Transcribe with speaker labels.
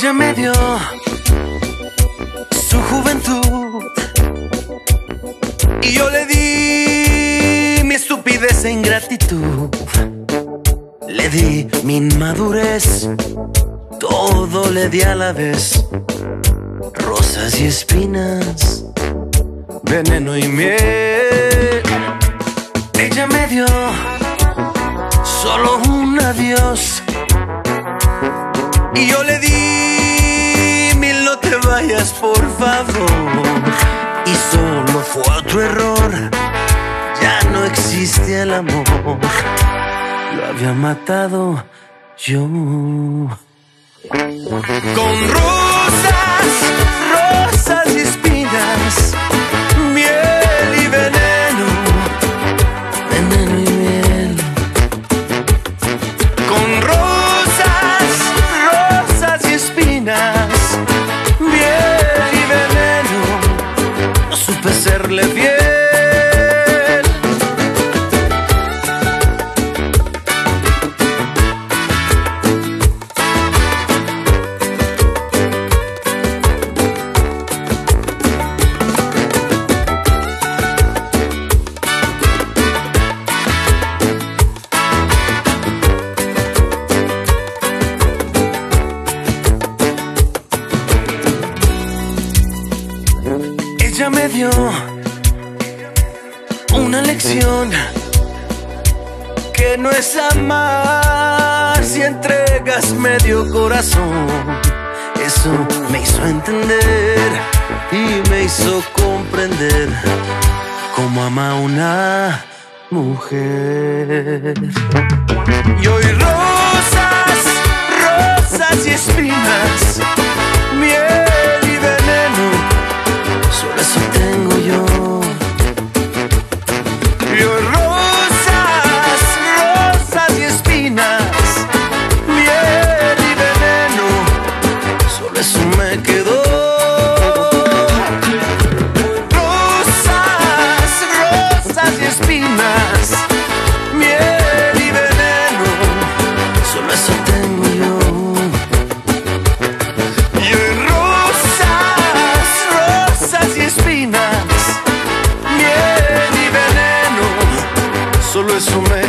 Speaker 1: Ella me dio su juventud y yo le di mi estupidez e ingratitud. Le di mi inmadurez, todo le di a la vez. Rosas y espinas, veneno y miel. Ella me dio solo un adiós y yo le di mil no te vayas por favor. Y solo fue otro error, ya no existe el amor. Lo había matado yo. Con rosas, rosas y espinas, miel y veneno, veneno y miel. Con rosas, rosas y espinas, miel y veneno, no supe serle fiel. Ella me dio una lección que no es amar si entregas medio corazón. Eso me hizo entender y me hizo comprender cómo ama una mujer. Y hoy rosas, rosas y espinas, miel y veneno, solo eso tengo yo. Y hoy rosas, rosas y espinas, miel y veneno, solo eso me quedó. Rosas, rosas y espinas, miel y veneno, solo eso tengo yo. Y hoy rosas, rosas y espinas, miel y veneno, solo eso me